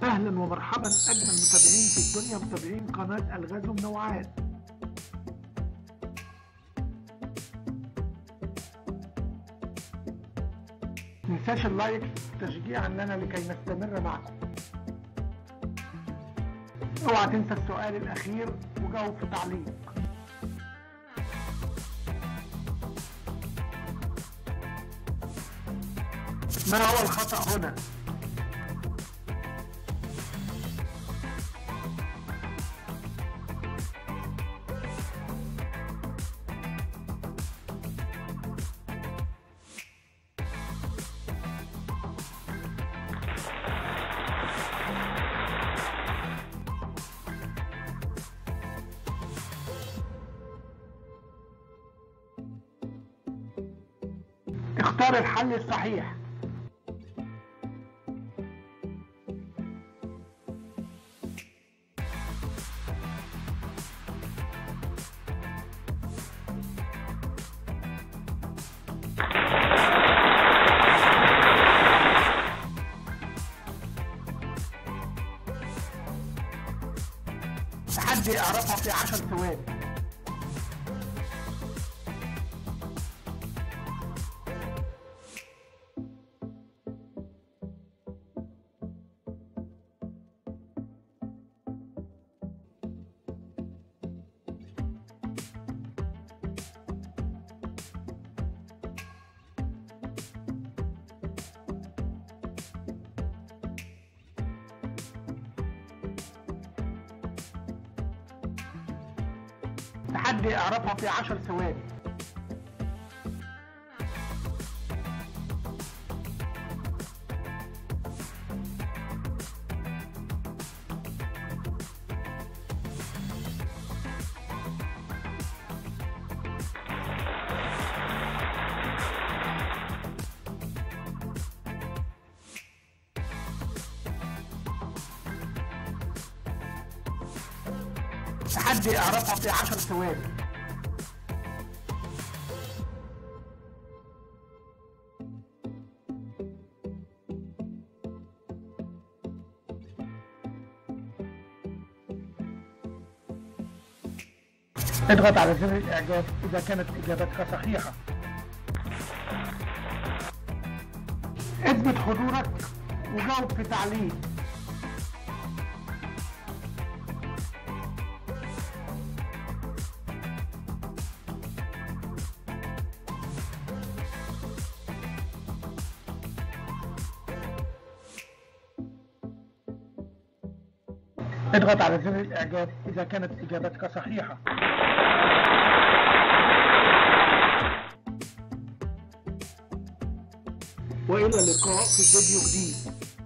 أهلا ومرحبا أجمل متابعين في الدنيا، متابعين قناة ألغاز ومنوعات. متنساش اللايك تشجيعا لنا لكي نستمر معكم. اوعى تنسى السؤال الأخير وجاوب في تعليق. ما هو الخطأ هنا؟ اختار الحل الصحيح. تحدي اعرفها في 10 ثواني. تحدي اعرفها في 10 ثواني. تحدي اعرفها في 10 ثواني. اضغط على زر الاعجاب اذا كانت اجابتك صحيحة. اثبت حضورك وجاوب في تعليق. اضغط على زر الاعجاب اذا كانت اجابتك صحيحة. والى اللقاء في فيديو جديد.